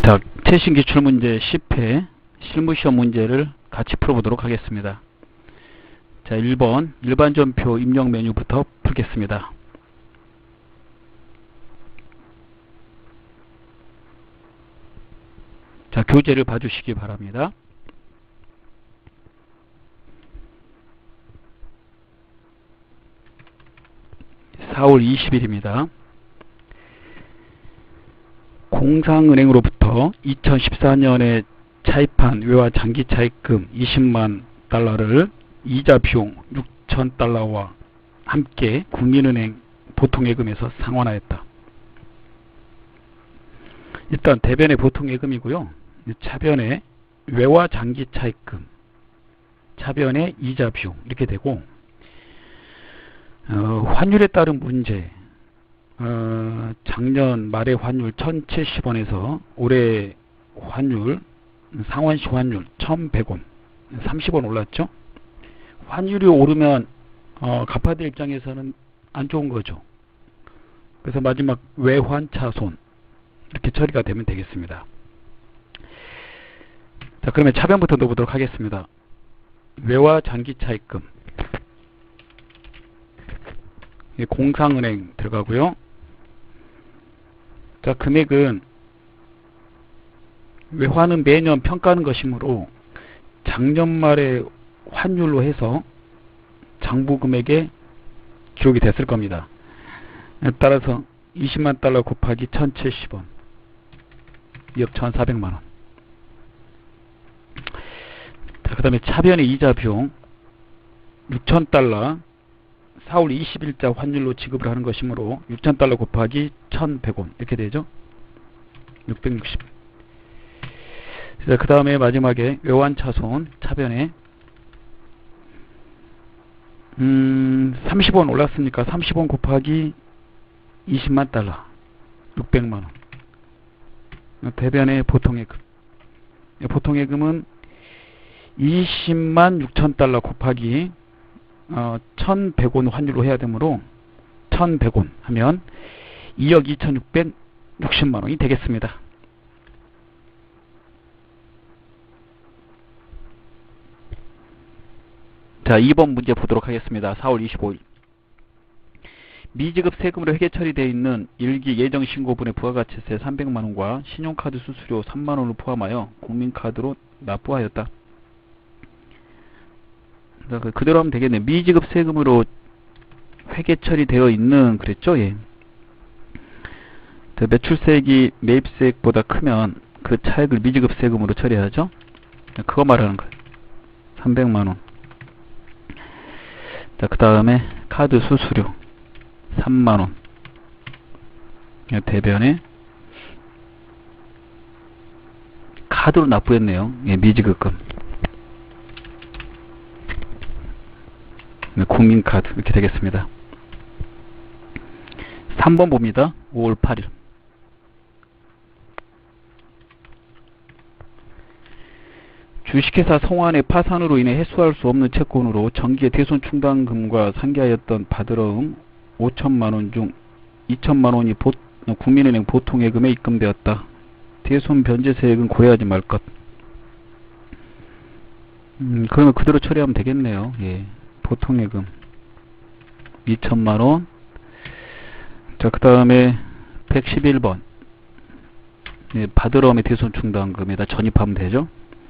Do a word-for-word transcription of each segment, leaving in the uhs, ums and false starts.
자, 최신 기출문제 십 회 실무시험 문제를 같이 풀어보도록 하겠습니다. 자, 일 번 일반전표 입력 메뉴부터 풀겠습니다. 자, 교재를 봐주시기 바랍니다. 사월 이십일입니다. 공상은행으로부터 이천십사 년에 차입한 외화 장기 차입금 이십만 달러를 이자 비용 육천 달러와 함께 국민은행 보통예금에서 상환하였다. 일단 대변의 보통예금이고요. 차변의 외화 장기 차입금, 차변의 이자 비용 이렇게 되고, 어, 환율에 따른 문제, 어, 작년 말의 환율 천칠십 원에서 올해 환율 상환시 환율 천백 원, 삼십 원 올랐죠. 환율이 오르면 어, 갚아야 입장에서는 안 좋은 거죠. 그래서 마지막 외환차손 이렇게 처리가 되면 되겠습니다. 자, 그러면 차변부터 넣어보도록 하겠습니다. 외화 장기 차입금, 공상은행 들어가고요. 자, 금액은 외화는 매년 평가하는 것이므로 작년 말에 환율로 해서 장부 금액에 기록이 됐을 겁니다. 따라서 이십만 달러 곱하기 천칠십 원, 이억 천사백만 원. 자, 그 다음에 차변의 이자 비용 육천 달러, 사월 이십일자 환율로 지급을 하는 것이므로 육천 달러 곱하기 천백 원 이렇게 되죠. 육백육십. 그 다음에 마지막에 외환차손 차변에 음, 삼십 원 올랐으니까 삼십 원 곱하기 이십만 달러, 육백만 원. 대변의 보통예금, 보통예금은 이십만 육천 달러 곱하기 어, 천백 원 환율로 해야 되므로 천백 원 하면 이억 이천육백육십만 원이 되겠습니다. 자, 이 번 문제 보도록 하겠습니다. 사월 이십오일 미지급 세금으로 회계 처리되어 있는 일기 예정신고분의 부가가치세 삼백만 원과 신용카드 수수료 삼만 원을 포함하여 국민카드로 납부하였다. 자, 그대로 하면 되겠네. 미지급 세금으로 회계 처리되어 있는 그랬죠? 예. 매출세액이 매입세액보다 크면 그 차액을 미지급 세금으로 처리하죠? 그거 말하는 거예요. 삼백만 원. 자, 그 다음에 카드 수수료 삼만 원. 대변에 카드로 납부했네요. 예, 미지급금. 국민카드 이렇게 되겠습니다. 삼 번 봅니다. 오월 팔일 주식회사 성환의 파산으로 인해 해소할 수 없는 채권으로 정기의 대손 충당금과 상기하였던 받으러움 오천만 원 중 이천만 원이 보, 국민은행 보통예금에 입금되었다. 대손 변제세액은 고려하지 말 것. 음, 그러면 그대로 처리하면 되겠네요. 예. 보통예금 이천만 원. 자, 그 다음에 백십일 번 예, 받으러움의 대손 충당금에다 전입하면 되죠.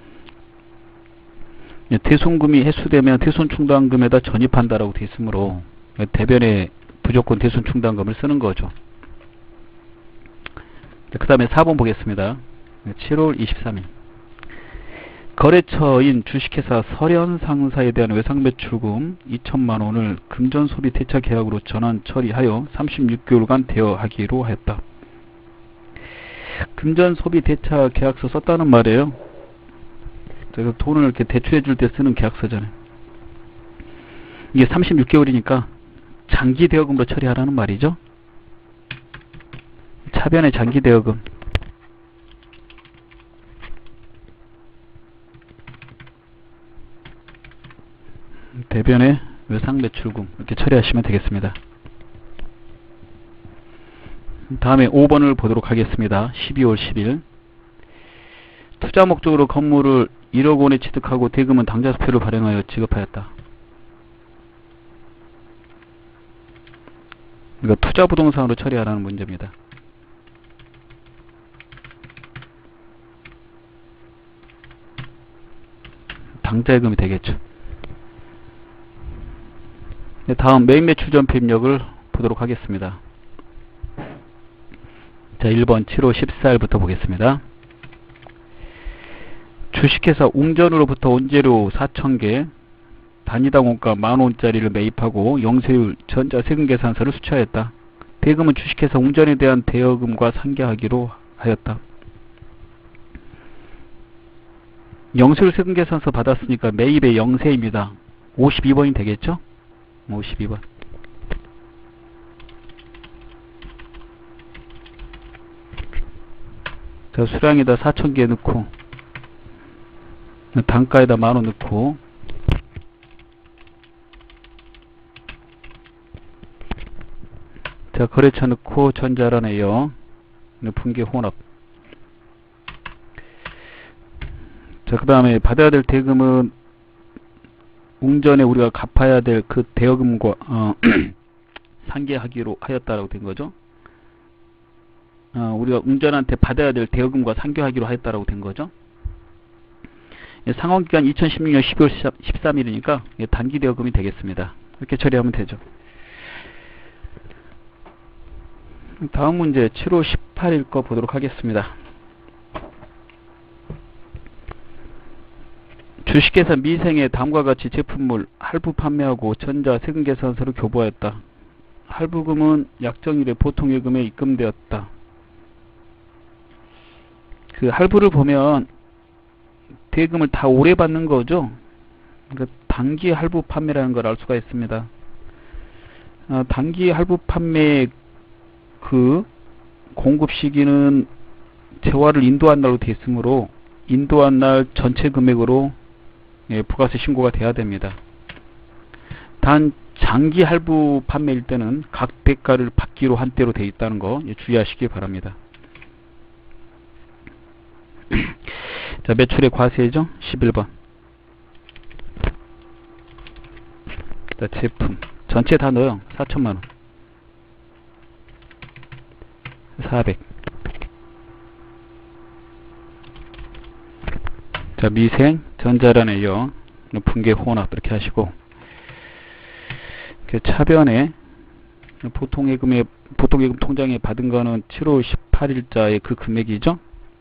예, 대손금이 해소되면 대손 충당금에다 전입한다라고 되어 있으므로 대변에 무조건 대손 충당금을 쓰는 거죠. 그 다음에 사 번 보겠습니다. 칠월 이십삼일 거래처인 주식회사 설현상사에 대한 외상매출금 이천만 원을 금전소비 대차 계약으로 전환 처리하여 삼십육 개월간 대여하기로 하였다. 금전소비 대차 계약서 썼다는 말이에요. 그래서 돈을 이렇게 대출해 줄 때 쓰는 계약서잖아요. 이게 삼십육 개월이니까 장기 대여금으로 처리하라는 말이죠. 차변의 장기 대여금 대변의 외상매출금 이렇게 처리하시면 되겠습니다. 다음에 오 번을 보도록 하겠습니다. 십이월 십일 투자 목적으로 건물을 일억 원에 취득하고 대금은 당좌수표를 발행하여 지급하였다. 이거 투자 부동산으로 처리하라는 문제입니다. 당좌예금이 되겠죠. 네, 다음 매입 매출 전표 입력을 보도록 하겠습니다. 자, 일 번 칠월 십사일부터 보겠습니다. 주식회사 웅전으로부터 원재료 사천 개, 단위당 원가 만 원짜리를 매입하고 영세율 전자세금계산서를 수취하였다. 대금은 주식회사 웅전에 대한 대여금과 상계하기로 하였다. 영세율 세금계산서 받았으니까 매입의 영세입니다. 오십이 번이 되겠죠? 오십이 번. 자, 수량에다 사천 개 넣고 단가에다 만 원 넣고 자, 거래처 넣고 전자란에요. 분계 혼합. 자, 그 다음에 받아야 될 대금은 웅전에 우리가 갚아야 될 그 대여금과 어, 상계하기로 하였다라고 된 거죠. 어, 우리가 웅전한테 받아야 될 대여금과 상계하기로 하였다라고 된 거죠. 예, 상환기간 이천십육 년 십이월 십삼일이니까 예, 단기 대여금이 되겠습니다. 이렇게 처리하면 되죠. 다음 문제 칠월 십팔일 거 보도록 하겠습니다. 주식회사 미생에 다음과 같이 제품물 할부 판매하고 전자 세금계산서를 교부하였다. 할부금은 약정일에 보통예금에 입금되었다. 그 할부를 보면 대금을 다 오래 받는 거죠. 그러니까 단기 할부 판매라는 걸 알 수가 있습니다. 어, 단기 할부 판매 그 공급 시기는 재화를 인도한 날로 되어 있으므로 인도한 날 전체 금액으로 예, 부가세 신고가 돼야 됩니다. 단 장기 할부 판매일 때는 각 대가를 받기로 한 때로 되어 있다는 거 예, 주의하시기 바랍니다. 자, 매출의 과세죠. 십일 번. 자, 제품 전체 다 넣어요. 사천만 원. 사백. 자, 미생 전자란에요. 분계 혼합 이렇게 하시고 그 차변에 보통예금에 보통예금 통장에 받은 거는 칠월 십팔일자의 그 금액이죠.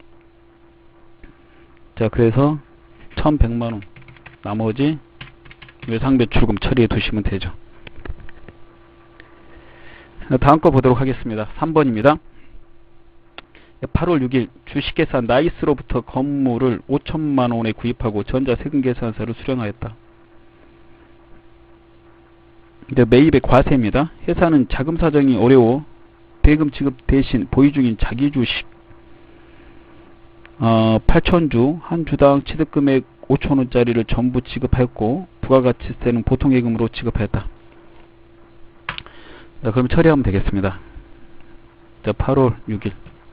자, 그래서 천백만 원 나머지 외상매출금 처리해 두시면 되죠. 다음 거 보도록 하겠습니다. 삼 번입니다. 팔월 육일 주식회사 나이스로부터 건물을 오천만 원에 구입하고 전자세금계산서를 수령하였다. 이제 매입의 과세입니다. 회사는 자금 사정이 어려워 대금 지급 대신 보유 중인 자기 주식 어, 팔천 주, 한 주당 취득금액 오천 원짜리를 전부 지급하였고 부가가치세는 보통예금으로 지급하였다. 자, 그럼 처리하면 되겠습니다. 자, 팔월 육일.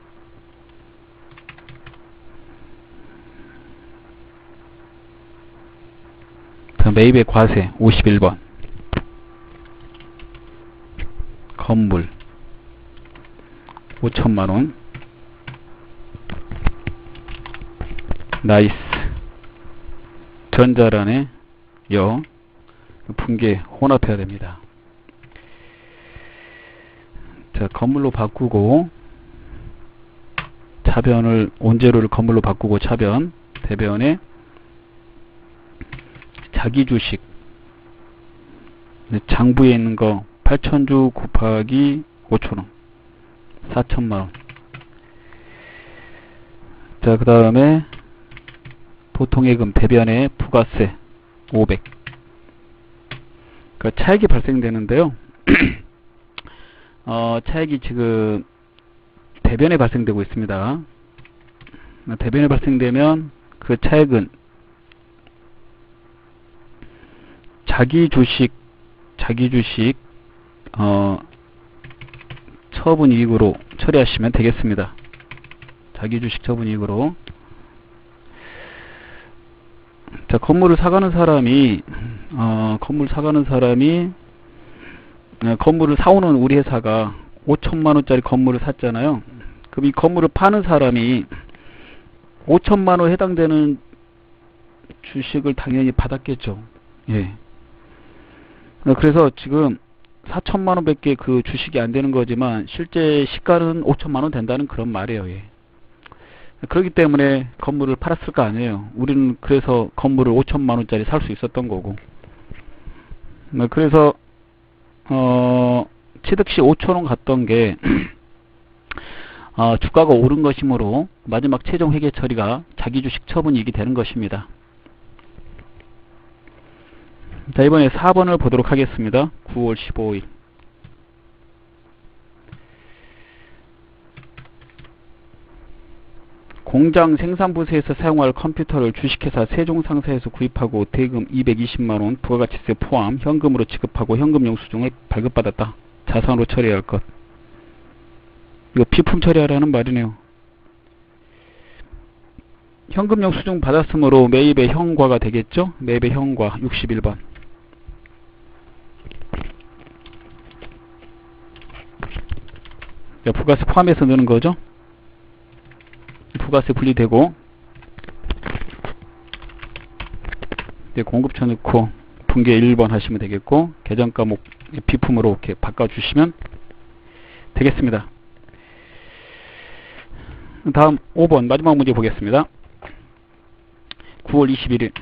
자, 매입의 과세 오십일 번. 건물 오천만 원. 나이스 전자란에 여 분계 혼합해야 됩니다. 자, 건물로 바꾸고 차변을 원재료를 건물로 바꾸고 차변 대변에 자기 주식 장부에 있는 거 팔천 주 곱하기 오천 원 사천만 원. 자, 그 다음에 보통예금 대변에 부가세 오백. 그러니까 차액이 발생되는데요. 어, 차액이 지금 대변에 발생되고 있습니다. 대변에 발생되면 그 차액은 자기 주식, 자기 주식 어, 처분이익으로 처리하시면 되겠습니다. 자기 주식 처분이익으로. 자, 건물을 사가는 사람이 어, 건물 사가는 사람이 어, 건물을 사오는 우리 회사가 오천만 원짜리 건물을 샀잖아요. 그럼 이 건물을 파는 사람이 오천만 원 해당되는 주식을 당연히 받았겠죠. 예. 그래서 지금 사천만 원 밖에 그 주식이 안 되는 거지만 실제 시가는 오천만 원 된다는 그런 말이에요. 예. 그렇기 때문에 건물을 팔았을 거 아니에요. 우리는 그래서 건물을 오천만 원짜리 살 수 있었던 거고. 그래서 어, 취득시 오천 원 갔던 게 어, 주가가 오른 것이므로 마지막 최종 회계 처리가 자기 주식 처분이익이 되는 것입니다. 자, 이번에 사 번을 보도록 하겠습니다. 구월 십오일. 공장 생산부서에서 사용할 컴퓨터를 주식회사 세종상사에서 구입하고 대금 이백이십만 원 부가가치세 포함 현금으로 지급하고 현금 영수증을 발급받았다. 자산으로 처리해야 할 것. 이거 비품 처리하라는 말이네요. 현금 영수증 받았으므로 매입의 현과가 되겠죠? 매입의 현과 육십일 번. 부가세 포함해서 넣는 거죠? 부가세 분리되고 이제 공급처 넣고 분계 일 번 하시면 되겠고 계정 과목 비품으로 이렇게 바꿔주시면 되겠습니다. 다음 오 번 마지막 문제 보겠습니다. 구월 이십일일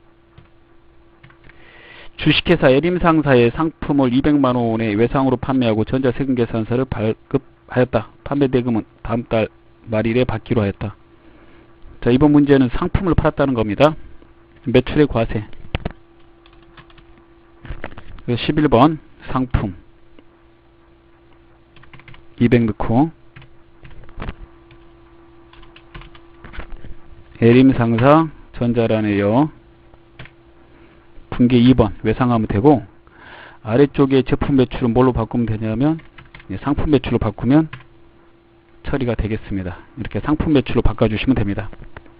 주식회사 에림상사의 상품을 이백만 원에 외상으로 판매하고 전자세금계산서를 발급하였다. 판매대금은 다음 달 말일에 받기로 하였다. 자, 이번 문제는 상품을 팔았다는 겁니다. 매출의 과세. 십일 번 상품 이백 넣고 에림상사 전자라네요. 분계 이 번 외상하면 되고 아래쪽에 제품 매출은 뭘로 바꾸면 되냐면 상품 매출로 바꾸면 처리가 되겠습니다. 이렇게 상품 매출로 바꿔주시면 됩니다.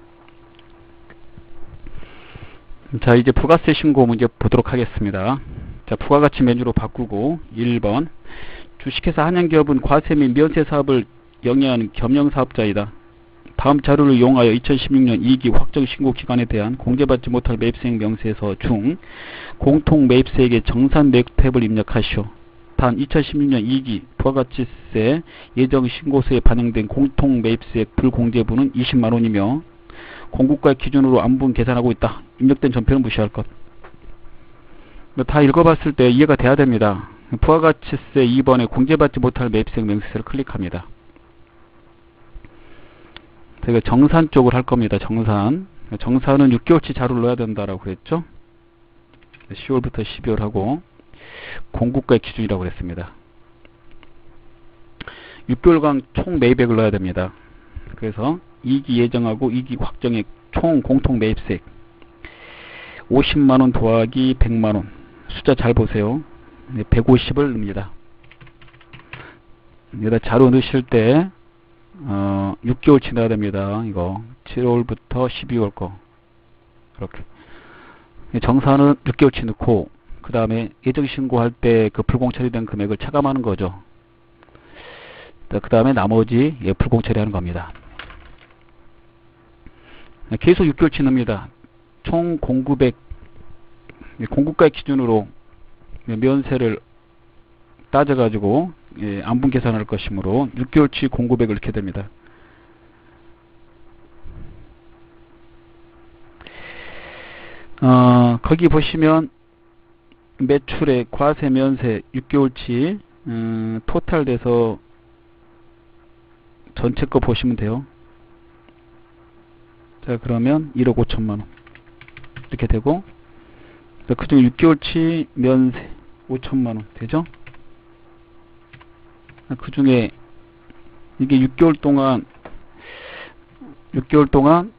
자, 이제 부가세 신고 문제 보도록 하겠습니다. 자, 부가가치 메뉴로 바꾸고 일 번 주식회사 한양기업은 과세 및 면세 사업을 영위하는 겸용사업자이다. 다음 자료를 이용하여 이천십육 년 이익이 확정 신고 기간에 대한 공제받지 못할 매입세액 명세서 중 공통 매입세액의 정산 내역 탭을 입력하시오. 단 이천십육 년 이익이 부가가치세 예정 신고서에 반영된 공통 매입세액 불공제분은 이십만 원이며 공급가 기준으로 안분 계산하고 있다. 입력된 전표는 무시할 것. 다 읽어봤을 때 이해가 돼야 됩니다. 부가가치세 이 번에 공제받지 못할 매입세액 명세서를 클릭합니다. 제가 정산 쪽을 할 겁니다. 정산. 정산은 육 개월치 자료를 넣어야 된다라고 그랬죠. 시월부터 십이월 하고 공급가의 기준이라고 그랬습니다. 육 개월간 총 매입액을 넣어야 됩니다. 그래서 이익이 예정하고 이익이 확정액 총 공통 매입세액 오십만 원 더하기 백만 원 숫자 잘 보세요. 백오십을 넣습니다. 여기다 자료 넣으실 때 어, 육 개월치 넣어야 됩니다. 이거 칠월부터 십이월 거 이렇게 정산은 육 개월치 넣고 그 다음에 예정 신고할 때 그 불공 처리된 금액을 차감하는 거죠. 그 다음에 나머지 예, 불공 처리하는 겁니다. 계속 육 개월치 넣습니다. 총 공급액 공급가액 기준으로 면세를 따져가지고 예, 안분 계산할 것이므로 육 개월치 공급액을 넣게 됩니다. 어, 거기 보시면 매출의 과세 면세 육 개월치 음, 토탈 돼서 전체 거 보시면 돼요. 자, 그러면 일억 오천만 원 이렇게 되고 그 중에 육 개월치 면세 오천만 원 되죠? 그 중에 이게 육 개월 동안 육 개월 동안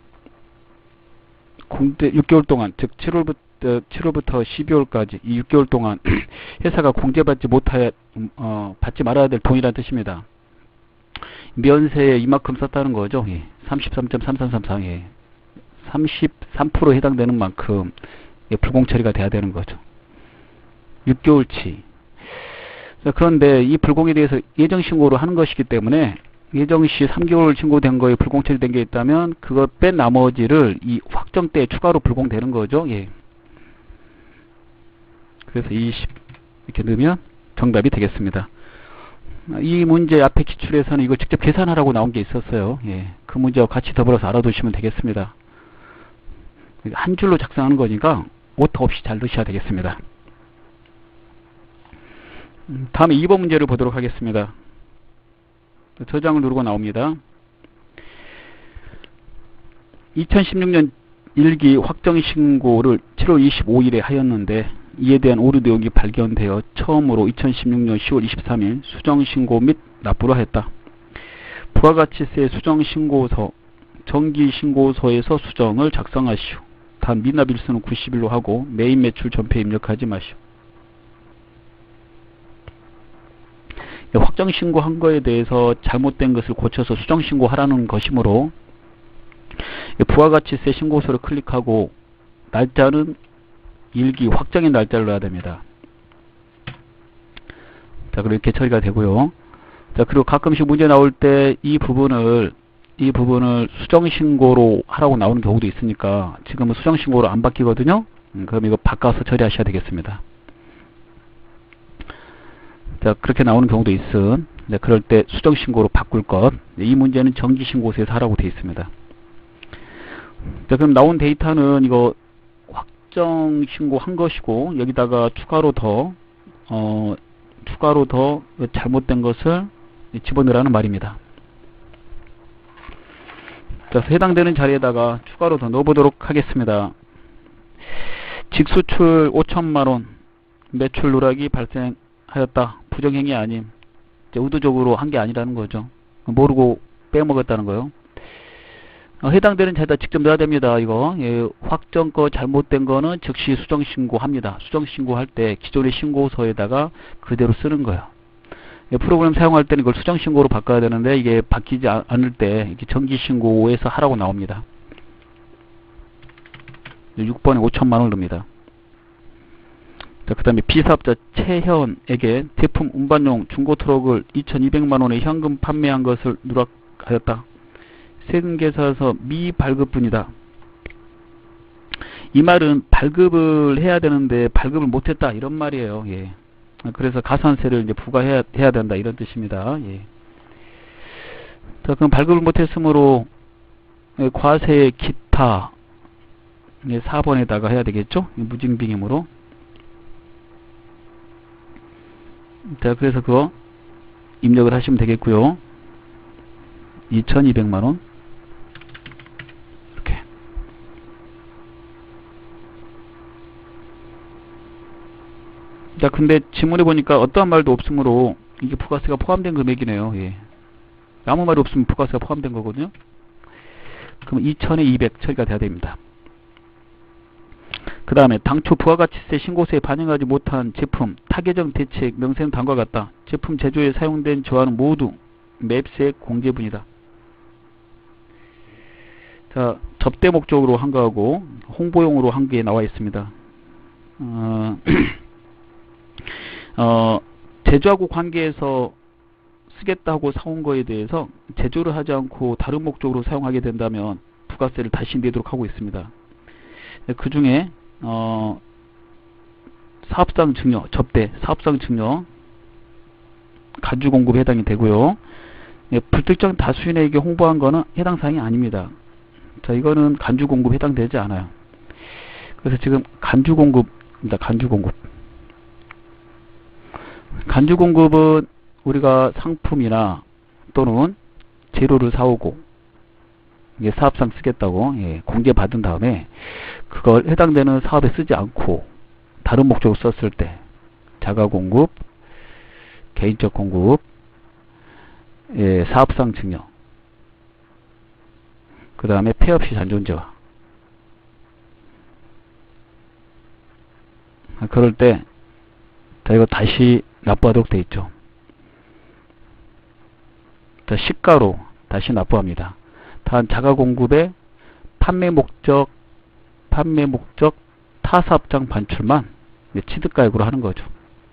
공제 육 개월 동안 즉 칠월부터 칠월부터 십이월까지 이 육 개월 동안 회사가 공제받지 못해 어, 받지 말아야 될 돈이라는 뜻입니다. 면세에 이만큼 썼다는 거죠. 예. 삼십삼 점 삼삼삼사 예. 삼십삼 퍼센트에 해당되는 만큼 불공 처리가 돼야 되는 거죠. 육 개월치. 그런데 이 불공에 대해서 예정 신고를 하는 것이기 때문에 예정시 삼 개월 신고된 거에 불공 처리된 게 있다면 그거 뺀 나머지를 이 확정 때에 추가로 불공되는 거죠. 예. 그래서 이십 이렇게 넣으면 정답이 되겠습니다. 이 문제 앞에 기출에서는 이걸 직접 계산하라고 나온 게 있었어요. 예. 그 문제와 같이 더불어서 알아두시면 되겠습니다. 한 줄로 작성하는 거니까 오타 없이 잘 넣으셔야 되겠습니다. 다음에 이 번 문제를 보도록 하겠습니다. 저장을 누르고 나옵니다. 이천십육 년 일 기 확정신고를 칠월 이십오일에 하였는데 이에 대한 오류 내용이 발견되어 처음으로 이천십육 년 시월 이십삼일 수정신고 및 납부를 하였다. 부가가치세 수정신고서, 정기신고서에서 수정을 작성하시오. 단 미납일수는 구십 일로 하고 매입 매출 전표에 입력하지 마시오. 확정신고 한 거에 대해서 잘못된 것을 고쳐서 수정신고 하라는 것이므로 부가가치세 신고서를 클릭하고 날짜는 일 기 확정의 날짜를 넣어야 됩니다. 자, 그렇게 처리가 되고요. 자, 그리고 가끔씩 문제 나올 때 이 부분을 이 부분을 수정신고로 하라고 나오는 경우도 있으니까 지금은 수정신고로 안 바뀌거든요. 음, 그럼 이거 바꿔서 처리하셔야 되겠습니다. 자, 그렇게 나오는 경우도 있음. 네, 그럴 때 수정신고로 바꿀 것. 네, 이 문제는 정기신고서에서 하라고 되어 있습니다. 자, 그럼 나온 데이터는 이거 확정신고 한 것이고, 여기다가 추가로 더, 어, 추가로 더 잘못된 것을 집어넣으라는 말입니다. 자, 해당되는 자리에다가 추가로 더 넣어보도록 하겠습니다. 직수출 오천만 원, 매출 누락이 발생하였다. 부정행위 아님. 의도적으로 한 게 아니라는 거죠. 모르고 빼먹었다는 거요. 어, 해당되는 자리에다 직접 넣어야 됩니다. 이거 예, 확정 거 잘못된 거는 즉시 수정신고합니다. 수정신고할 때 기존의 신고서에다가 그대로 쓰는 거예요. 예, 프로그램 사용할 때는 이걸 수정신고로 바꿔야 되는데 이게 바뀌지 아, 않을 때 이렇게 정기신고에서 하라고 나옵니다. 육 번에 오천만 원을 넣습니다. 자, 그 다음에 비사업자 최현에게 제품 운반용 중고트럭을 이천이백만 원에 현금 판매한 것을 누락하였다. 세금계사서 미발급분이다. 이 말은 발급을 해야 되는데 발급을 못했다 이런 말이에요. 예. 그래서 가산세를 이제 부과해야 해야 된다 이런 뜻입니다. 예. 자, 그럼 발급을 못했으므로 예, 과세의 기타 예, 사 번에다가 해야 되겠죠? 무징빙임으로. 자, 그래서 그거 입력을 하시면 되겠고요. 이천이백만 원. 이렇게. 자, 근데 지문에 보니까 어떠한 말도 없으므로 이게 부가세가 포함된 금액이네요. 예. 아무 말이 없으면 부가세가 포함된 거거든요. 그럼 이천에 이백 처리가 돼야 됩니다. 그 다음에 당초 부가가치세 신고서에 반영하지 못한 제품 타개정 대책 명세는 다음과 같다. 제품 제조에 사용된 조화는 모두 매입세 공제분이다. 자, 접대 목적으로 한 거하고 홍보용으로 한 게 나와 있습니다. 어, 어, 제조하고 관계에서 쓰겠다고 사온 거에 대해서 제조를 하지 않고 다른 목적으로 사용하게 된다면 부가세를 다시 내도록 하고 있습니다. 그 중에 어, 사업상 증여, 접대, 사업상 증여, 간주 공급에 해당이 되고요. 예, 불특정 다수인에게 홍보한 거는 해당 사항이 아닙니다. 자, 이거는 간주 공급에 해당되지 않아요. 그래서 지금 간주 공급입니다. 간주 공급. 간주 공급은 우리가 상품이나 또는 재료를 사오고 이게 사업상 쓰겠다고 예, 공개받은 다음에 그걸 해당되는 사업에 쓰지 않고 다른 목적으로 썼을 때 자가공급, 개인적 공급, 예, 사업상 증여, 그 다음에 폐업시 잔존재화. 그럴 때 자, 이거 다시 납부하도록 되어 있죠. 자, 시가로 다시 납부합니다. 단 자가공급에 판매 목적, 판매 목적 타사업장 반출만 취득가액으로 하는 거죠.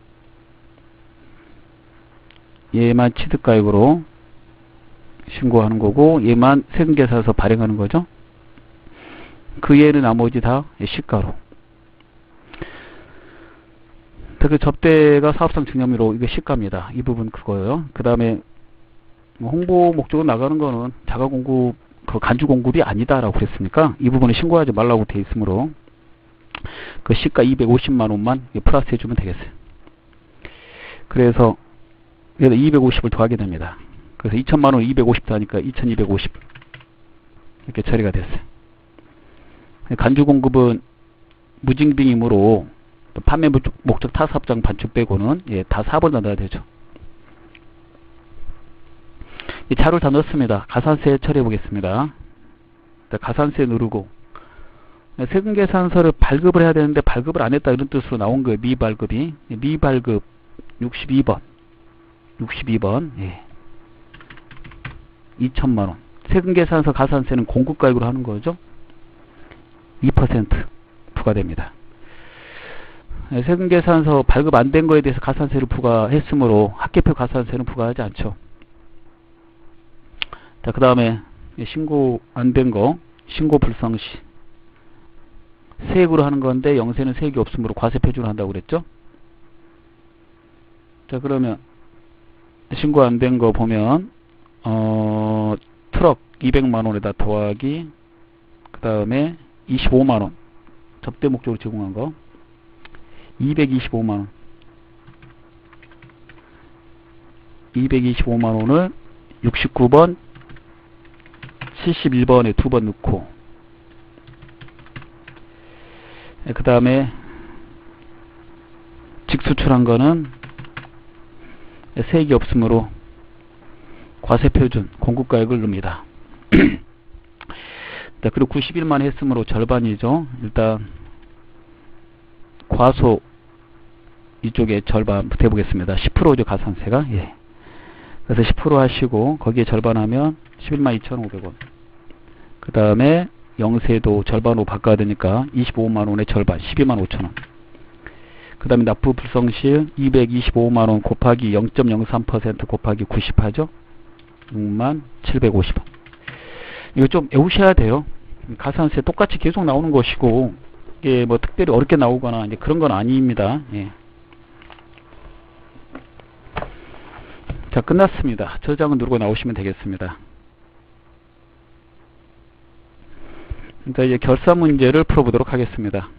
얘만 취득가액으로 신고하는 거고, 얘만 세금계산서 발행하는 거죠. 그 예는 나머지 다 시가로. 그 접대가 사업상 증여미로 이게 시가입니다. 이 부분 그거예요. 그 다음에 홍보 목적으로 나가는 거는 자가 공급, 그 간주 공급이 아니다라고 그랬으니까 이 부분은 신고하지 말라고 돼 있으므로 그 시가 이백오십만 원만 플러스 해주면 되겠어요. 그래서 이백오십을 더하게 됩니다. 그래서 이천만 원 이백오십 더하니까 이천이백오십 이렇게 처리가 됐어요. 간주 공급은 무징빙이므로 판매 목적 타사업장 반출 빼고는 예, 다 사업을 넣어야 되죠. 이 자료를 다 넣었습니다. 가산세 처리해 보겠습니다. 가산세 누르고 세금계산서를 발급을 해야 되는데 발급을 안 했다 이런 뜻으로 나온 거예요. 미발급이. 미발급 육십이 번 육십이 번 예. 이천만 원. 세금계산서 가산세는 공급가액으로 하는 거죠. 이 퍼센트 부과됩니다. 세금계산서 발급 안 된 거에 대해서 가산세를 부과했으므로 합계표 가산세는 부과하지 않죠. 자, 그 다음에 신고 안 된 거, 신고 불성시. 세액으로 하는 건데 영세는 세액이 없으므로 과세 표준을 한다고 그랬죠. 자, 그러면 신고 안 된 거 보면 어, 트럭 이백만 원에다 더하기, 그 다음에 이십오만 원 접대 목적으로 제공한 거 이백이십오만 원 이백이십오만 원을 육십구 번 칠십일 번에 두 번 넣고, 그 다음에 직수출한 거는 세액이 없으므로 과세표준 공급가액을 넣습니다. 그리고 구십 일만 했으므로 절반이죠. 일단 과소 이쪽에 절반 해보겠습니다. 십 퍼센트죠 가산세가. 예. 그래서 십 퍼센트 하시고 거기에 절반하면 십일만 이천오백 원. 그 다음에 영세도 절반으로 바꿔야 되니까 이십오만 원의 절반 십이만 오천 원. 그 다음에 납부 불성실 이백이십오만 원 곱하기 영 점 영삼 퍼센트 곱하기 구십 하죠. 육만 칠백오십 원. 이거 좀 외우셔야 돼요. 가산세 똑같이 계속 나오는 것이고 이게 뭐 특별히 어렵게 나오거나 이제 그런 건 아닙니다. 예. 자, 끝났습니다. 저장을 누르고 나오시면 되겠습니다. 자, 이제 결산 문제를 풀어보도록 하겠습니다.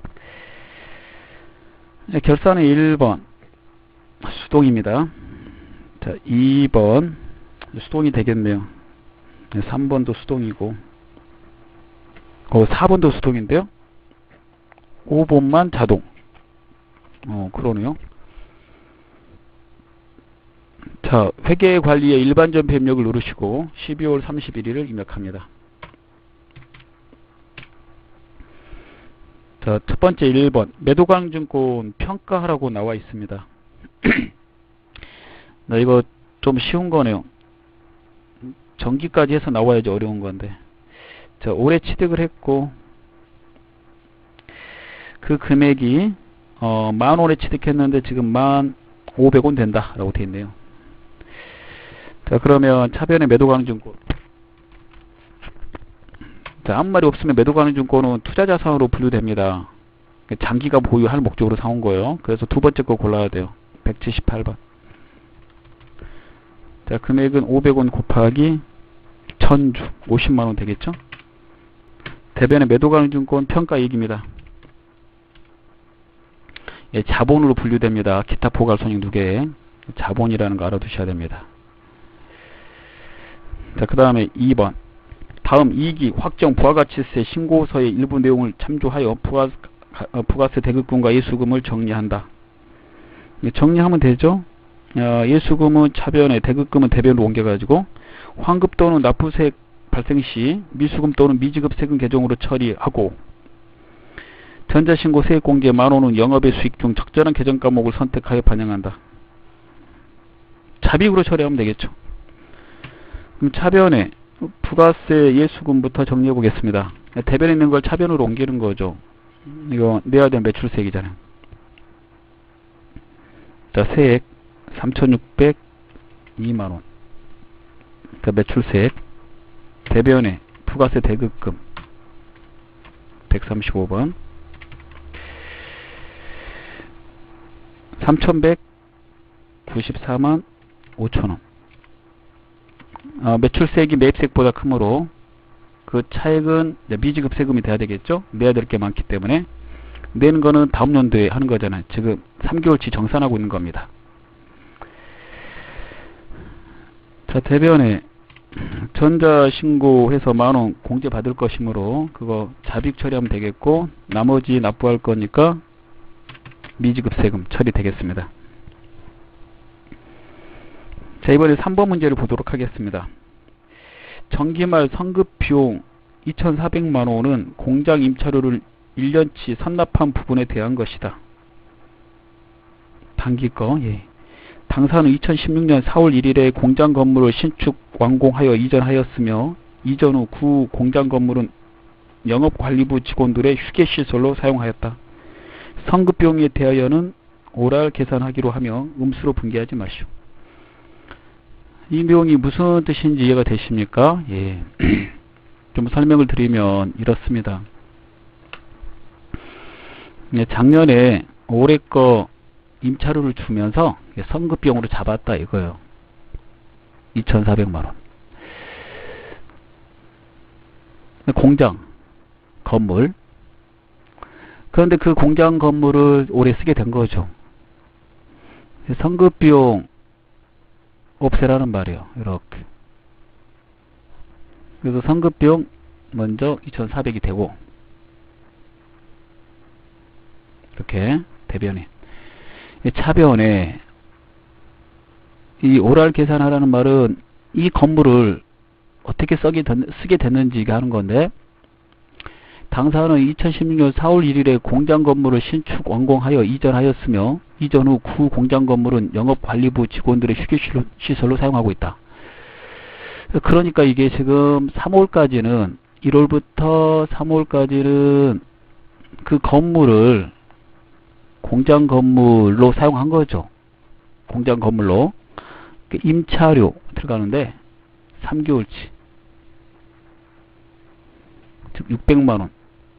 결산은 일 번 수동입니다. 자, 이 번 수동이 되겠네요. 삼 번도 수동이고, 어, 사 번도 수동인데요. 오 번만 자동. 어, 그러네요. 자, 회계관리의 일반전폐 입력을 누르시고 십이월 삼십일일을 입력합니다. 자, 첫 번째 일 번 매도광증권 평가하라고 나와 있습니다. 나 이거 좀 쉬운 거네요. 정기까지 해서 나와야지 어려운 건데. 자, 올해 취득을 했고 그 금액이 어, 만 원에 취득했는데 지금 만 오백 원 된다 라고 되어 있네요. 자, 그러면 차변의 매도광증권. 자, 아무 말이 없으면 매도광증권은 투자자산으로 분류됩니다. 장기가 보유할 목적으로 사온 거예요. 그래서 두 번째 거 골라야 돼요. 백칠십팔 번. 자, 금액은 오백 원 곱하기 천주 오십만 원 되겠죠. 대변의 매도광증권 평가이익입니다. 예, 자본으로 분류됩니다. 기타 포괄손익 두 개. 자본이라는 거 알아두셔야 됩니다. 자, 그 다음에 이 번. 다음 이기 확정 부가가치세 신고서의 일부 내용을 참조하여 부가, 부가세 대급금과 예수금을 정리한다. 정리하면 되죠. 어, 예수금은 차변에, 대급금은 대변으로 옮겨가지고 환급 또는 납부세액 발생 시 미수금 또는 미지급 세금 계정으로 처리하고, 전자신고 세액공제 만원은 영업의 수익 중 적절한 계정 과목을 선택하여 반영한다. 차비으로 처리하면 되겠죠. 그럼 차변에 부가세 예수금부터 정리해 보겠습니다. 대변에 있는 걸 차변으로 옮기는 거죠. 이거 내야 될 매출세액이잖아요. 자, 세액 삼천육백이만 원. 자, 매출세액. 대변에 부가세 대급금 백삼십오 번. 삼천백구십사만 오천 원. 어, 매출세액이 매입세액보다 크므로 그 차액은 미지급 세금이 돼야 되겠죠. 내야 될 게 많기 때문에 내는 거는 다음 연도에 하는 거잖아요. 지금 삼 개월치 정산하고 있는 겁니다. 자, 대변에 전자신고해서 만원 공제 받을 것이므로 그거 자빅 처리하면 되겠고, 나머지 납부할 거니까 미지급 세금 처리되겠습니다. 자, 이번에 삼 번 문제를 보도록 하겠습니다. 정기말 성급비용 이천사백만 원은 공장 임차료를 일 년치 선납한 부분에 대한 것이다. 단기 거. 예. 당사는 이천십육 년 사월 일일에 공장 건물을 신축 완공하여 이전하였으며, 이전 후 구 공장 건물은 영업관리부 직원들의 휴게시설로 사용하였다. 성급비용에 대하여는 오랄 계산하기로 하며 음수로 분개하지 마시오. 이 비용이 무슨 뜻인지 이해가 되십니까? 예. 좀 설명을 드리면 이렇습니다. 작년에 올해 거 임차료를 주면서 성급비용으로 잡았다 이거예요. 이천사백만 원. 공장 건물. 그런데 그 공장 건물을 올해 쓰게 된 거죠. 성급비용 없애라는 말이에요. 이렇게. 그래서 성급비용 먼저 이천사백이 되고, 이렇게 대변에 차변에 이 오랄 계산하라는 말은 이 건물을 어떻게 쓰게, 쓰게 됐는지가 하는 건데, 당사는 이천십육 년 사월 일일에 공장 건물을 신축 완공하여 이전하였으며, 이전 후 구 공장 건물은 영업관리부 직원들의 휴게시설로 사용하고 있다. 그러니까 이게 지금 삼월까지는, 일월부터 삼월까지는 그 건물을 공장 건물로 사용한 거죠. 공장 건물로. 임차료 들어가는데 삼 개월치. 즉 육백만 원.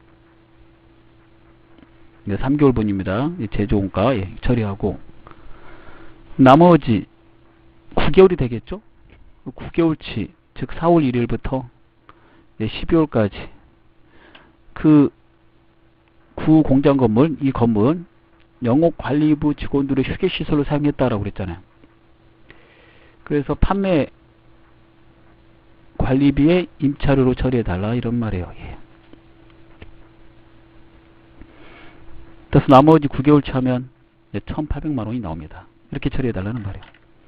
삼 개월분입니다. 제조원가 예, 처리하고, 나머지 구 개월이 되겠죠. 구 개월치, 즉 사월 일일부터 예, 십이월까지 그 구 공장 건물, 이 건물 영업관리부 직원들의 휴게시설로 사용했다라고 그랬잖아요. 그래서 판매 관리비에 임차료로 처리해달라 이런 말이에요. 예. 그래서 나머지 구 개월치 하면 천팔백만 원이 나옵니다. 이렇게 처리해달라는 말이에요.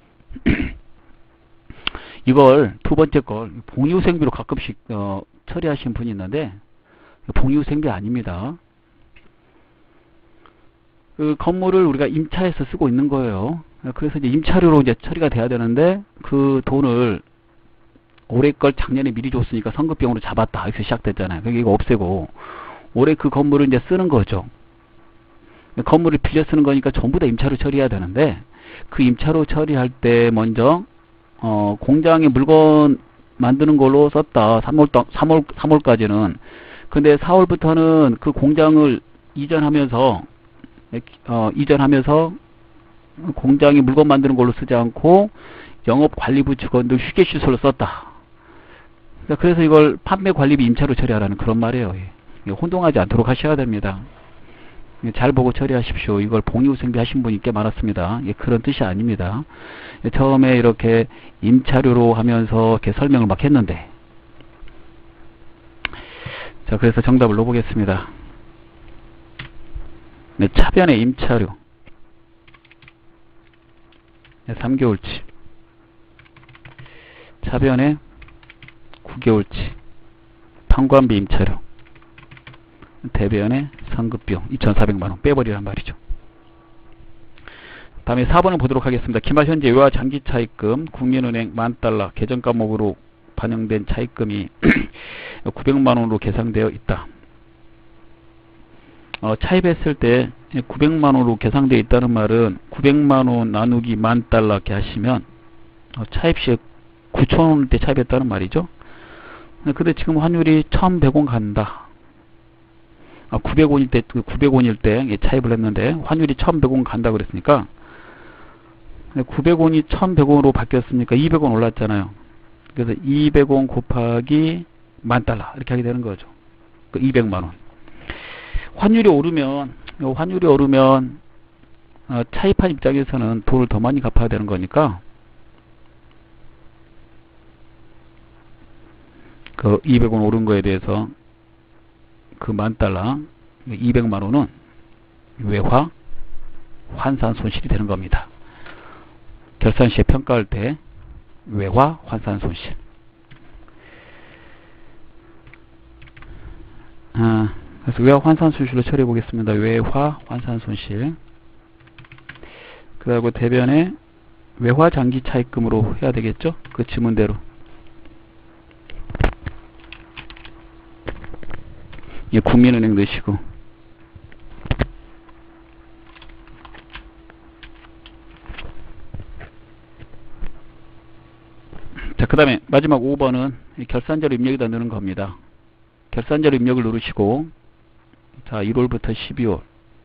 이걸 두 번째 걸 봉유생비로 가끔씩 어, 처리하신 분이 있는데, 봉유생비 아닙니다. 그 건물을 우리가 임차해서 쓰고 있는 거예요. 그래서 이제 임차료로 이제 처리가 돼야 되는데, 그 돈을 올해 걸 작년에 미리 줬으니까 성급비용으로 잡았다. 여기서 시작됐잖아요. 그러니까 이거 없애고 올해 그 건물을 이제 쓰는 거죠. 건물을 빌려 쓰는 거니까 전부 다 임차료 처리해야 되는데, 그 임차료 처리할 때 먼저 어, 공장에 물건 만드는 걸로 썼다. 삼월, 삼월, 삼월까지는. 근데 사월부터는 그 공장을 이전하면서 어, 이전하면서 공장에 물건 만드는 걸로 쓰지 않고 영업관리부 직원들 휴게시설로 썼다. 그래서 이걸 판매관리비 임차료 처리하라는 그런 말이에요. 혼동하지 않도록 하셔야 됩니다. 잘 보고 처리하십시오. 이걸 봉유생비 하신 분이 꽤 많았습니다. 그런 뜻이 아닙니다. 처음에 이렇게 임차료로 하면서 이렇게 설명을 막 했는데, 자, 그래서 정답을 넣어보겠습니다. 네, 차변의 임차료 네, 삼 개월치, 차변의 구 개월치, 판관비 임차료, 대변의 성급비용 이천사백만 원 빼버리란 말이죠. 다음에 사 번을 보도록 하겠습니다. 기말 현재 외화 장기차입금 국민은행 만 달러 계정 과목으로 반영된 차입금이 구백만 원으로 계상되어 있다. 어, 차입했을 때 구백만 원으로 계상되어 있다는 말은 구백만 원 나누기 만 달러 이렇게 하시면 어, 차입 시에 구천 원대 차입했다는 말이죠. 근데 지금 환율이 천백 원 간다. 아, 구백 원일 때, 구백 원일 때 차입을 했는데 환율이 천백 원 간다 그랬으니까 구백 원이 천백 원으로 바뀌었으니까 이백 원 올랐잖아요. 그래서 이백 원 곱하기 만 달러 이렇게 하게 되는 거죠. 그 이백만 원. 환율이 오르면 환율이 오르면 어, 차입한 입장에서는 돈을 더 많이 갚아야 되는 거니까 그 이백 원 오른 거에 대해서 그 만 달러 이백만 원은 외화 환산 손실이 되는 겁니다. 결산 시에 평가할 때 외화 환산 손실. 아, 그래서 외화 환산 손실로 처리해 보겠습니다. 외화 환산 손실. 그리고 대변에 외화 장기 차입금으로 해야 되겠죠? 그 지문대로. 예, 국민은행 넣으시고. 자, 그 다음에 마지막 오 번은 결산자료 입력에다 넣는 겁니다. 결산자료 입력을 누르시고, 자, 일월부터 십이월.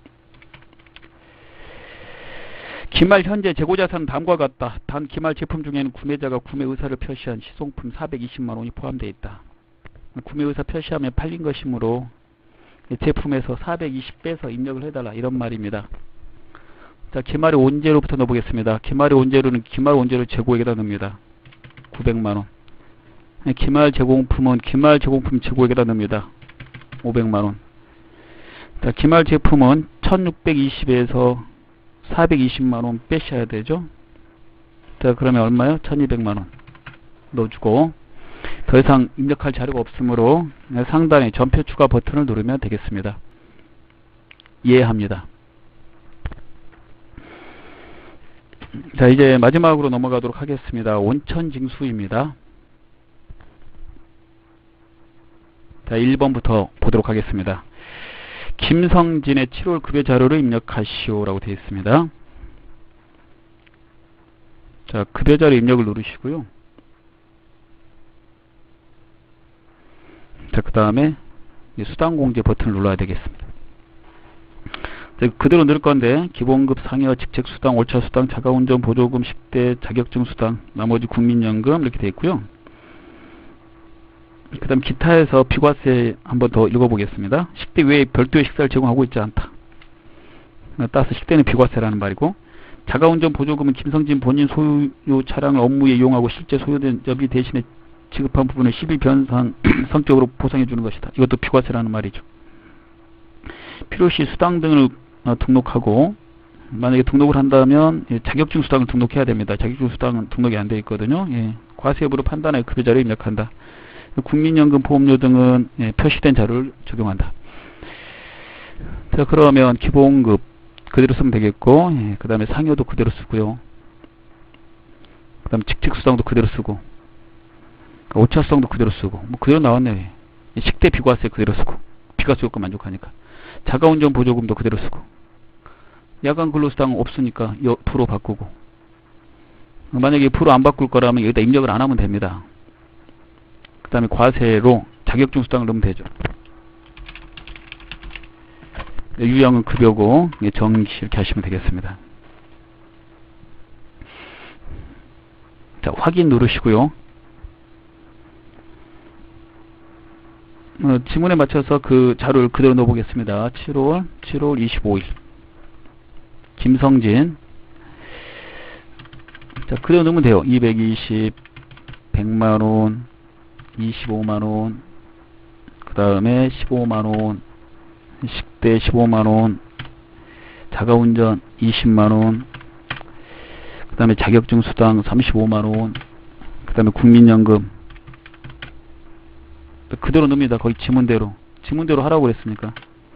기말 현재 재고자산은 다음과 같다. 단 기말 제품 중에는 구매자가 구매 의사를 표시한 시송품 사백이십만 원이 포함되어 있다. 구매 의사 표시하면 팔린 것이므로 제품에서 사백이십 빼서 입력을 해달라 이런 말입니다. 자, 기말의 원재료부터 넣어보겠습니다. 기말의 원재료는 기말 원재료 재고액에다 넣습니다. 구백만 원. 기말 제공품은 기말 제공품 재고액에다 넣습니다. 오백만 원. 자, 기말 제품은 천육백이십에서 사백이십만 원 빼셔야 되죠. 자, 그러면 얼마요? 천이백만 원 넣어주고, 더 이상 입력할 자료가 없으므로 상단에 전표 추가 버튼을 누르면 되겠습니다. 이해합니다. 자, 이제 마지막으로 넘어가도록 하겠습니다. 원천징수입니다. 자, 일 번부터 보도록 하겠습니다. 김성진의 칠월 급여 자료를 입력하시오 라고 되어 있습니다. 자, 급여 자료 입력을 누르시고요. 자, 그 다음에 수당공제 버튼을 눌러야 되겠습니다. 자, 그대로 넣을 건데 기본급, 상여, 직책수당, 월차수당, 자가운전 보조금, 십 대 자격증 수당, 나머지 국민연금 이렇게 되어 있고요. 그 다음 기타에서 비과세 한번 더 읽어보겠습니다. 식대 외에 별도의 식사를 제공하고 있지 않다. 따라서 식대는 비과세라는 말이고, 자가운전 보조금은 김성진 본인 소유 차량을 업무에 이용하고 실제 소요된 여비 대신에 지급한 부분을 십 일 변상 성격으로 보상해 주는 것이다. 이것도 비과세라는 말이죠. 필요시 수당 등을 어, 등록하고, 만약에 등록을 한다면 예, 자격증 수당을 등록해야 됩니다. 자격증 수당은 등록이 안 되어 있거든요. 예, 과세 여부를 판단하여 급여 자료에 입력한다. 국민연금 보험료 등은 예, 표시된 자료를 적용한다. 자, 그러면 기본급 그대로 쓰면 되겠고, 예, 그 다음에 상여도 그대로 쓰고요. 그 다음에 직책수당도 그대로 쓰고, 오차수당도 그대로 쓰고, 뭐 그대로 나왔네요. 예. 식대 비과세 그대로 쓰고, 비과세 요건 만족하니까. 자가운전 보조금도 그대로 쓰고, 야간 근로수당 없으니까 프로 바꾸고, 만약에 프로 안 바꿀 거라면 여기다 입력을 안 하면 됩니다. 그 다음에 과세로 자격증 수당을 넣으면 되죠. 유형은 급여고, 정시 이렇게 하시면 되겠습니다. 자, 확인 누르시고요. 어, 지문에 맞춰서 그 자료를 그대로 넣어보겠습니다. 칠월, 칠월 이십오일. 김성진. 자, 그대로 넣으면 돼요. 이백이십, 백만 원, 이십오만 원, 그 다음에 십오만 원, 식대 십오만 원, 자가운전 이십만 원, 그 다음에 자격증 수당 삼십오만 원, 그 다음에 국민연금 그대로 넣습니다. 거의 지문대로 지문대로 하라고 그랬으니까.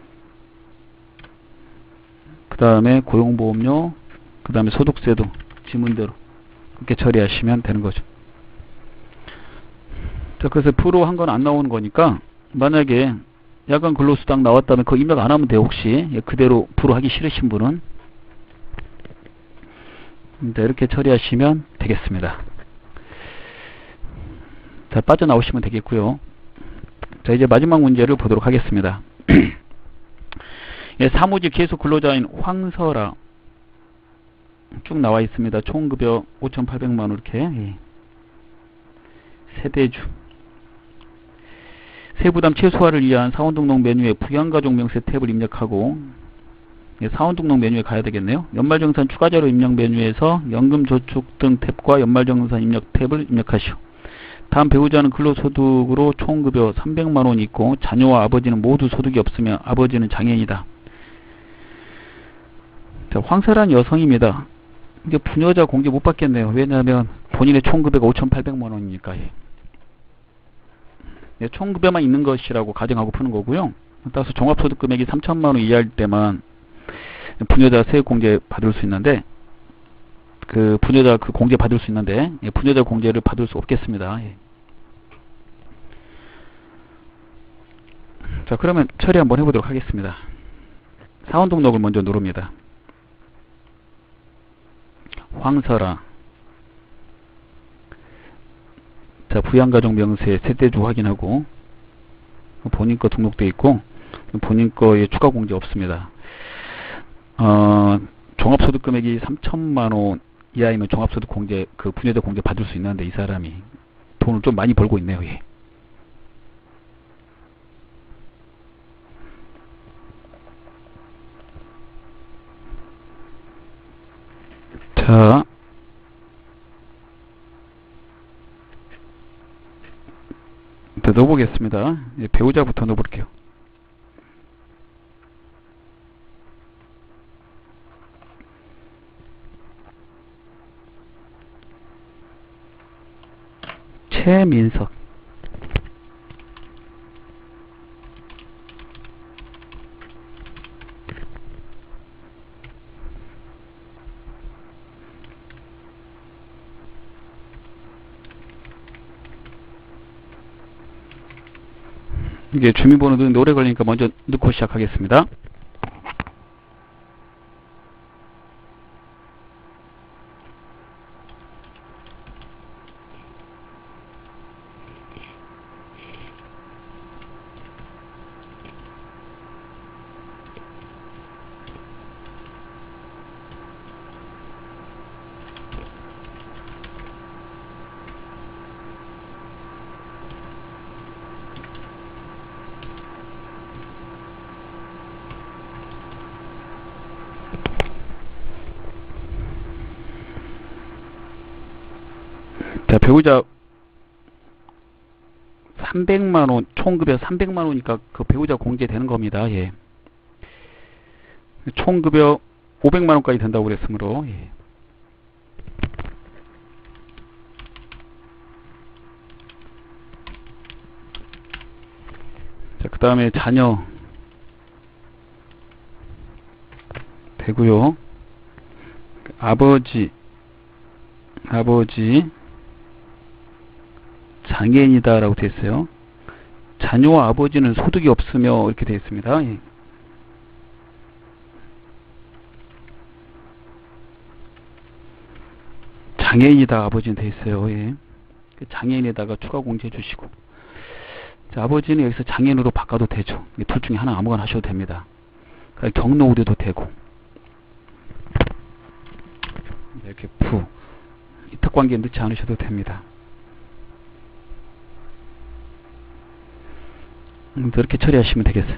그 다음에 고용보험료, 그 다음에 소득세도 지문대로 그렇게 처리하시면 되는 거죠. 자, 그래서 프로 한 건 안 나오는 거니까 만약에 야간 근로수당 나왔다면 그거 입력 안 하면 돼요. 혹시 그대로 프로 하기 싫으신 분은. 네, 이렇게 처리하시면 되겠습니다. 잘 빠져나오시면 되겠고요. 자, 이제 마지막 문제를 보도록 하겠습니다. 예, 사무직 계속 근로자인 황설아 쭉 나와 있습니다. 총급여 오천팔백만 원 이렇게. 예. 세대주 세부담 최소화를 위한 사원등록 메뉴에 부양가족 명세 탭을 입력하고, 예, 사원등록 메뉴에 가야 되겠네요. 연말정산 추가자료 입력 메뉴에서 연금저축 등 탭과 연말정산 입력 탭을 입력하시오. 다음 배우자는 근로소득으로 총급여 삼백만 원이 있고 자녀와 아버지는 모두 소득이 없으며 아버지는 장애인이다. 자, 황설한 여성입니다. 이게 부녀자 공제 못 받겠네요. 왜냐하면 본인의 총급여가 오천팔백만 원이니까. 예, 총급여만 있는 것이라고 가정하고 푸는 거고요. 따라서 종합소득 금액이 삼천만 원 이하일 때만 부녀자 세액 공제 받을 수 있는데, 그 부녀자 그 공제 받을 수 있는데, 예, 부녀자 공제를 받을 수 없겠습니다. 예. 자, 그러면 처리 한번 해보도록 하겠습니다. 사원 등록을 먼저 누릅니다. 황설아. 자, 부양가족 명세 세대주 확인하고, 본인 거 등록되어 있고 본인 거에 추가 공제 없습니다. 어, 종합소득 금액이 삼천만 원 이하이면 종합소득 공제, 그 부녀자 공제 받을 수 있는데 이 사람이 돈을 좀 많이 벌고 있네요. 예. 자, 일단 넣어보겠습니다. 예, 배우자부터 넣어볼게요. 최민석. 이게 주민번호도 오래 걸리니까 먼저 넣고 시작하겠습니다. 자, 배우자 삼백만 원, 총급여 삼백만 원이니까 그 배우자 공제되는 겁니다. 예. 총급여 오백만 원까지 된다고 그랬으므로. 예. 자, 그 다음에 자녀 되고요. 아버지, 아버지 장애인이다 라고 되어 있어요. 자녀와 아버지는 소득이 없으며 이렇게 되어 있습니다. 예. 장애인이다 아버지는 되어 있어요. 예. 장애인에다가 추가 공제해 주시고, 자, 아버지는 여기서 장애인으로 바꿔도 되죠. 둘 중에 하나 아무거나 하셔도 됩니다. 경로 우대도 되고, 이렇게 부 이특관계 넣지 않으셔도 됩니다. 이렇게 처리하시면 되겠어요.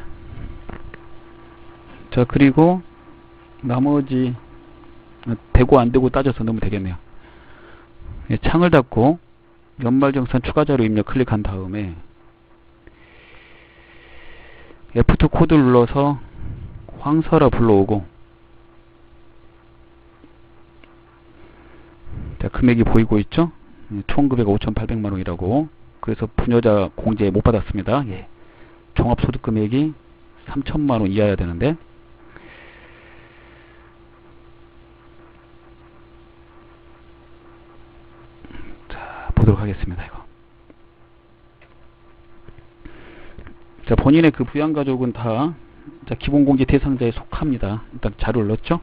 자, 그리고 나머지 되고 안 되고 따져서 넣으면 되겠네요. 예, 창을 닫고 연말정산 추가자료 입력 클릭한 다음에 에프 투 코드를 눌러서 황설아 불러오고, 자, 금액이 보이고 있죠? 총급여가 오천팔백만 원이라고. 그래서 부녀자 공제 못 받았습니다. 예. 종합소득 금액이 삼천만 원 이하여야 되는데, 자, 보도록 하겠습니다. 이거 자, 본인의 그 부양가족은 다 자, 기본공제 대상자에 속합니다. 일단 자료를 넣었죠.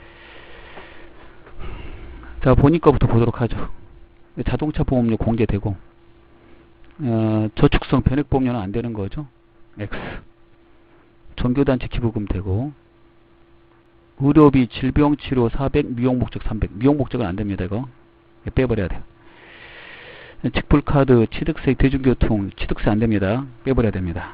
자, 본인 거부터 보도록 하죠. 자동차 보험료 공제되고, 어, 저축성 변액보험료는 안 되는 거죠. X. 종교단체 기부금 되고, 의료비, 질병치료 사백, 미용목적 삼백. 미용목적은 안 됩니다, 이거. 빼버려야 돼요. 직불카드, 취득세, 대중교통, 취득세 안 됩니다. 빼버려야 됩니다.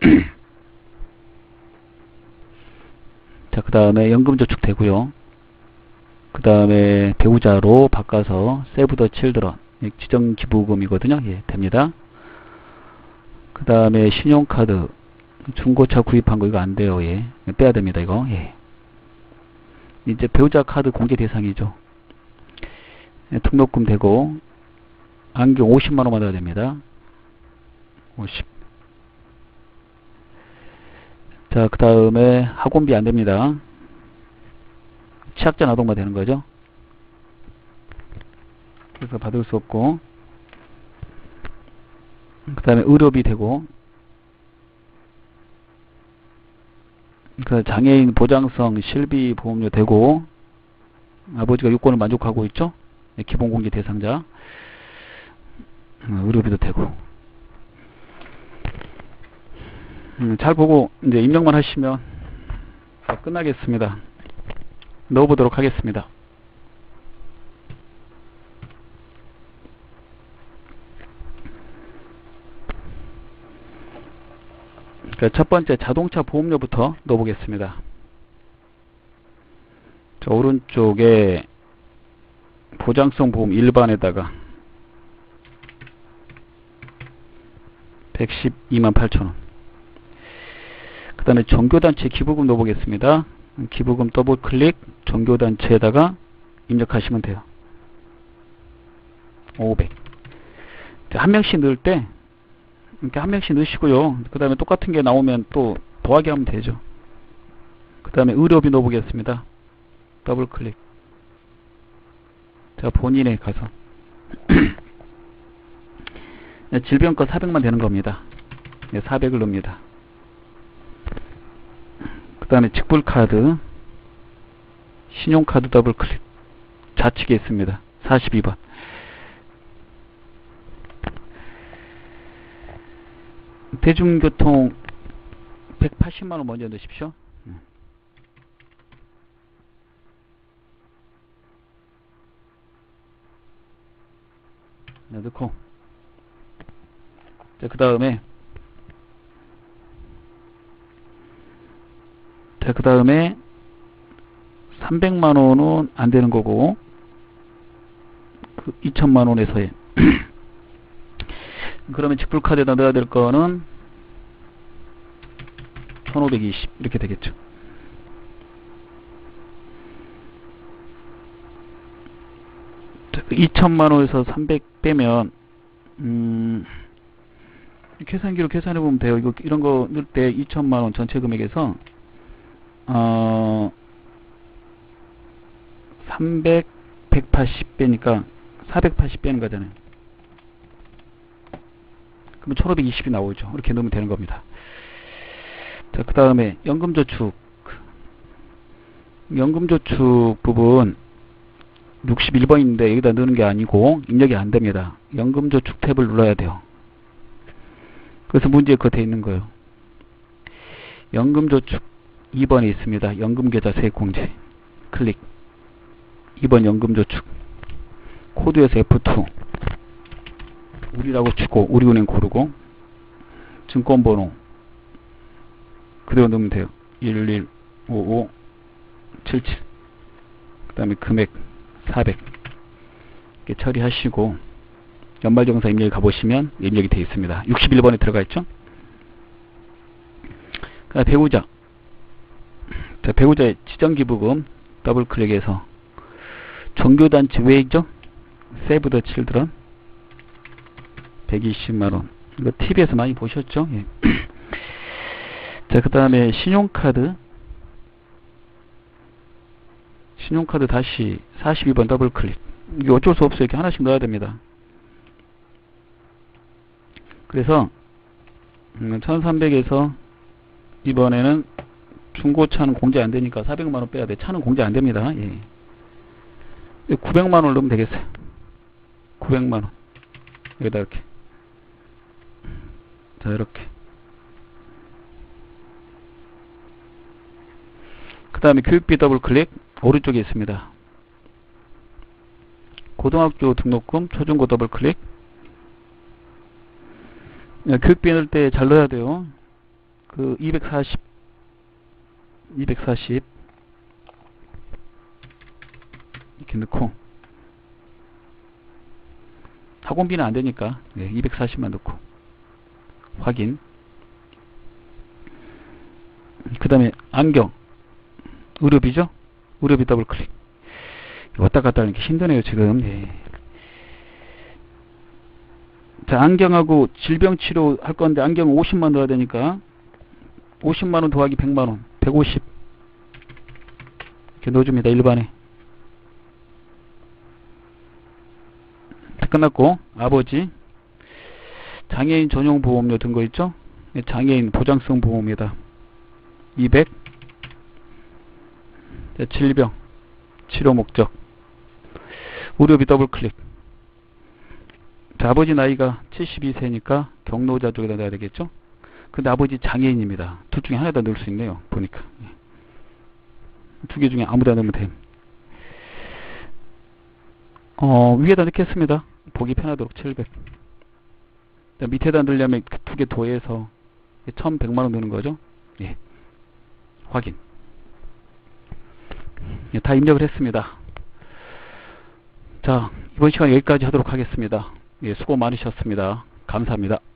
자, 그 다음에 연금저축 되고요. 그 다음에 배우자로 바꿔서 세브 더 칠드런, 지정기부금이거든요. 예, 됩니다. 그 다음에 신용카드, 중고차 구입한 거 이거 안 돼요. 예, 빼야 됩니다. 이거. 예. 이제 배우자 카드 공제 대상이죠. 예, 등록금 되고, 안경 오십만 원 받아야 됩니다. 오십. 자, 그 다음에 학원비 안 됩니다. 취약자 노동만 되는 거죠. 그래서 받을 수 없고, 그 다음에 의료비 되고, 그 장애인 보장성 실비 보험료 되고, 아버지가 요건을 만족하고 있죠. 기본공제 대상자. 의료비도 되고. 음, 잘 보고 이제 입력만 하시면 끝나겠습니다. 넣어보도록 하겠습니다. 그러니까 첫 번째 자동차 보험료부터 넣어보겠습니다. 자, 오른쪽에 보장성 보험 일반에다가 백십이만 팔천 원. 그 다음에 종교단체 기부금 넣어보겠습니다. 기부금 더블 클릭, 종교단체에다가 입력하시면 돼요. 오백. 한 명씩 넣을 때 이렇게 한 명씩 넣으시고요. 그 다음에 똑같은 게 나오면 또 더하기 하면 되죠. 그 다음에 의료비 넣어보겠습니다. 더블 클릭. 자, 본인에 가서 질병과 사백만 되는 겁니다. 네, 사백을 넣습니다. 그 다음에 직불카드, 신용카드 더블 클릭. 좌측에 있습니다. 사십이 번. 대중교통 백팔십만 원 먼저 넣으십시오. 네, 넣고. 자, 그 다음에 자, 그 다음에 삼백만 원은 안 되는 거고, 그 이천만 원에서의 그러면 직불카드에다 넣어야 될 거는 천오백이십 이렇게 되겠죠. 자, 이천만 원에서 삼백 빼면 음, 계산기로 계산해 보면 돼요. 이거 이런 거 넣을 때 이천만 원 전체 금액에서 어, 삼백, 백팔십 빼니까 사백팔십 빼는 거잖아요. 그러면 천오백이십이 나오죠. 이렇게 넣으면 되는 겁니다. 자, 그 다음에 연금저축. 연금저축 부분 육십일 번인데 여기다 넣는 게 아니고 입력이 안 됩니다. 연금저축 탭을 눌러야 돼요. 그래서 문제에 그거 돼 있는 거예요. 연금저축 이 번에 있습니다. 연금계좌 세액공제. 클릭. 이 번 연금저축. 코드에서 에프 투. 우리라고 치고 우리은행 고르고 증권번호 그대로 넣으면 돼요. 일일오오 칠칠. 그 다음에 금액 사백 이렇게 처리하시고 연말정산 입력에 가보시면 입력이 되어 있습니다. 육십일 번에 들어가 있죠. 그 배우자. 자, 배우자의 지정기부금 더블 클릭해서 종교단체 외죠. 세브 더 칠드런 백이십만 원. 이거 티비에서 많이 보셨죠? 예. 자, 그 다음에 신용카드. 신용카드 다시 사십이 번 더블 클릭. 이게 어쩔 수 없어요. 이렇게 하나씩 넣어야 됩니다. 그래서 음, 천삼백에서 이번에는 중고차는 공제 안 되니까 사백만 원 빼야 돼. 차는 공제 안 됩니다. 예. 구백만 원을 넣으면 되겠어요. 구백만 원. 여기다 이렇게. 자, 이렇게. 그 다음에 교육비 더블 클릭. 오른쪽에 있습니다. 고등학교 등록금, 초중고 더블 클릭. 교육비 넣을 때 잘 넣어야 돼요. 그 이백사십, 이백사십 이렇게 넣고, 학원비는 안 되니까 네, 이백사십만 넣고 확인. 그 다음에 안경 의료비죠. 의료비 더블 클릭. 왔다 갔다 하는 게 힘드네요 지금. 예. 자, 안경하고 질병치료 할 건데 안경 오십만 넣어야 되니까 오십만 원 더하기 백만 원, 백오십 이렇게 넣어줍니다. 일반에. 끝났고, 아버지 장애인 전용 보험료 든 거 있죠. 장애인 보장성 보험이다. 이백. 자, 질병 치료 목적 의료비 더블 클릭. 자, 아버지 나이가 칠십이 세니까 경로자 쪽에다 넣어야 되겠죠. 근데 아버지 장애인입니다. 둘 중에 하나에다 넣을 수 있네요 보니까. 두 개 중에 아무데나 넣으면 됨. 어, 위에다 넣겠습니다. 보기 편하도록 칠백. 밑에다 넣으려면 두 개 더해서 천백만 원 넣는 거죠. 예. 확인. 예, 다 입력을 했습니다. 자, 이번 시간 여기까지 하도록 하겠습니다. 예, 수고 많으셨습니다. 감사합니다.